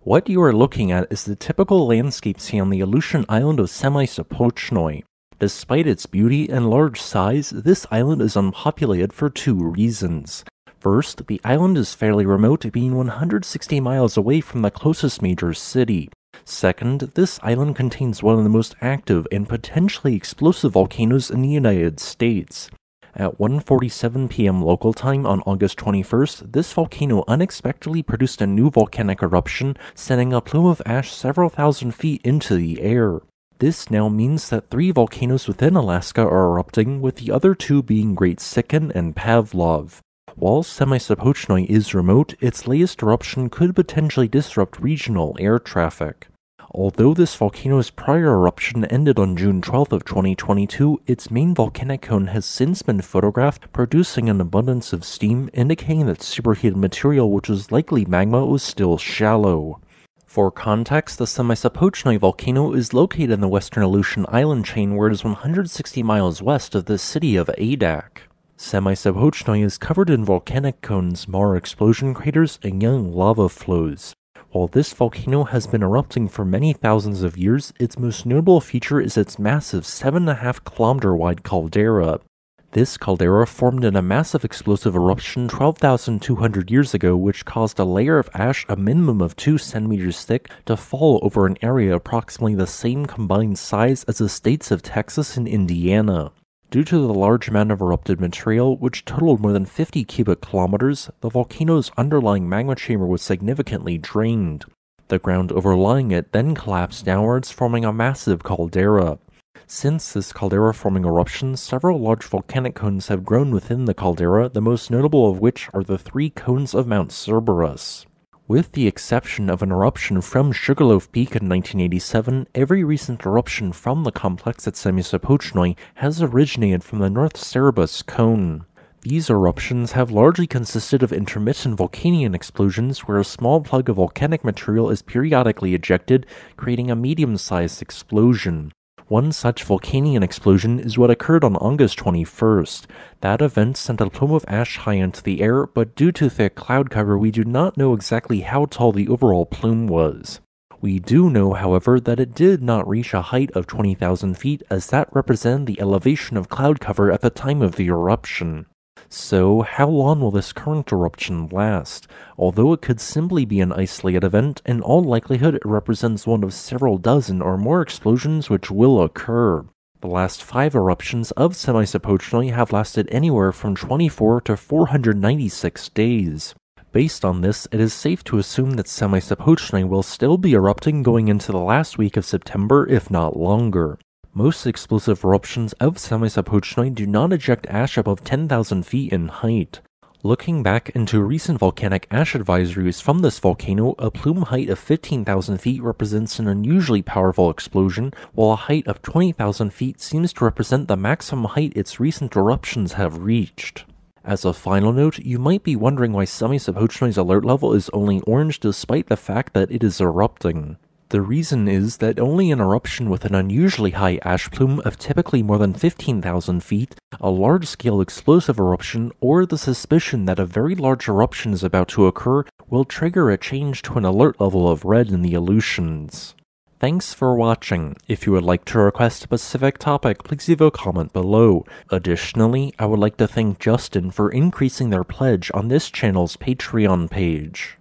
What you are looking at is the typical landscape seen on the Aleutian island of Semisopochnoi. Despite its beauty and large size, this island is unpopulated for two reasons. First, the island is fairly remote, being 160 miles away from the closest major city. Second, this island contains one of the most active and potentially explosive volcanoes in the United States. At 1:47 p.m. local time on August 21st, this volcano unexpectedly produced a new volcanic eruption, sending a plume of ash several thousand feet into the air. This now means that 3 volcanoes within Alaska are erupting, with the other 2 being Great Sikin and Pavlov. While Semisopochnoi is remote, its latest eruption could potentially disrupt regional air traffic. Although this volcano's prior eruption ended on June 12th of 2022, its main volcanic cone has since been photographed, producing an abundance of steam, indicating that superheated material, which was likely magma, was still shallow. For context, the Semisopochnoi volcano is located in the western Aleutian island chain, where it is 160 miles west of the city of Adak. Semisopochnoi is covered in volcanic cones, Mare explosion craters, and young lava flows. While this volcano has been erupting for many thousands of years, its most notable feature is its massive 7.5 kilometer wide caldera. This caldera formed in a massive explosive eruption 12,200 years ago, which caused a layer of ash a minimum of 2 centimeters thick to fall over an area approximately the same combined size as the states of Texas and Indiana. Due to the large amount of erupted material, which totaled more than 50 cubic kilometers, the volcano's underlying magma chamber was significantly drained. The ground overlying it then collapsed downwards, forming a massive caldera. Since this caldera-forming eruption, several large volcanic cones have grown within the caldera, the most notable of which are the 3 cones of Mount Cerberus. With the exception of an eruption from Sugarloaf Peak in 1987, every recent eruption from the complex at Semisopochnoi has originated from the North Cerberus cone. These eruptions have largely consisted of intermittent volcanic explosions where a small plug of volcanic material is periodically ejected, creating a medium-sized explosion. One such volcanic explosion is what occurred on August 21st. That event sent a plume of ash high into the air, but due to thick cloud cover, we do not know exactly how tall the overall plume was. We do know, however, that it did not reach a height of 20,000 feet, as that represented the elevation of cloud cover at the time of the eruption. So, how long will this current eruption last? Although it could simply be an isolated event, in all likelihood it represents one of several dozen or more explosions which will occur. The last 5 eruptions of Semisopochnoi have lasted anywhere from 24 to 496 days. Based on this, it is safe to assume that Semisopochnoi will still be erupting going into the last week of September, if not longer. Most explosive eruptions of Semisopochnoi do not eject ash above 10,000 feet in height. Looking back into recent volcanic ash advisories from this volcano, a plume height of 15,000 feet represents an unusually powerful explosion, while a height of 20,000 feet seems to represent the maximum height its recent eruptions have reached. As a final note, you might be wondering why Semisopochnoi's alert level is only orange despite the fact that it is erupting. The reason is that only an eruption with an unusually high ash plume of typically more than 15,000 feet, a large-scale explosive eruption, or the suspicion that a very large eruption is about to occur will trigger a change to an alert level of red in the Aleutians. Thanks for watching. If you would like to request a specific topic, please leave a comment below. Additionally, I would like to thank Justin for increasing their pledge on this channel's Patreon page.